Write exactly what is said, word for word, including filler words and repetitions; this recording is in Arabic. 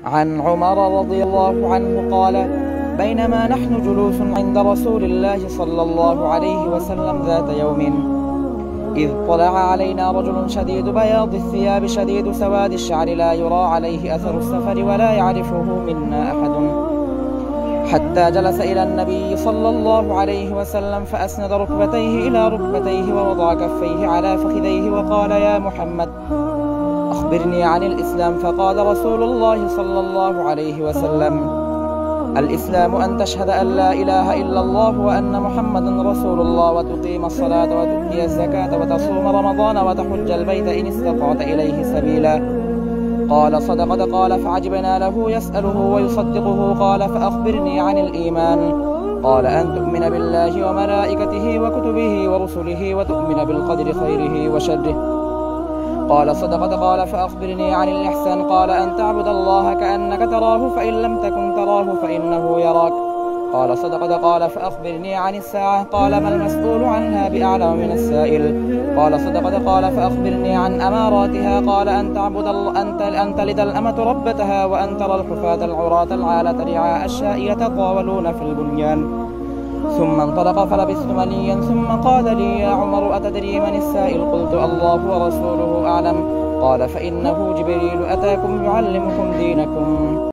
عن عمر رضي الله عنه قال: بينما نحن جلوس عند رسول الله صلى الله عليه وسلم ذات يوم، إذ طلع علينا رجل شديد بياض الثياب شديد سواد الشعر لا يرى عليه أثر السفر ولا يعرفه منا أحد، حتى جلس إلى النبي صلى الله عليه وسلم فأسند ركبتيه إلى ركبتيه ووضع كفيه على فخذيه وقال: يا محمد أخبرني عن الإسلام. فقال رسول الله صلى الله عليه وسلم: الإسلام أن تشهد أن لا إله إلا الله وأن محمدا رسول الله، وتقيم الصلاة وتؤتي الزكاة وتصوم رمضان وتحج البيت إن استطعت إليه سبيلا. قال: صدقت. قال: فعجبنا له يسأله ويصدقه. قال: فأخبرني عن الإيمان. قال: أن تؤمن بالله وملائكته وكتبه ورسله وتؤمن بالقدر خيره وشره. قال: صدقت. قال: فأخبرني عن الإحسان. قال: أن تعبد الله كأنك تراه فإن لم تكن تراه فإنه يراك. قال: صدقت. قال: فأخبرني عن الساعة. قال: ما المسؤول عنها بأعلم من السائل. قال: صدقت. قال: فأخبرني عن أماراتها. قال: أن تعبد الله أن تلد الأمة ربتها وأن ترى الحفاة العراة العالة رعاء الشاء يتطاولون في البنيان. ثم انطلق فلبثت مليا ثم قال لي: يا عمر أتدري من السائل؟ قلت: الله ورسوله أعلم. قال: فإنه جبريل أتاكم يعلمكم دينكم.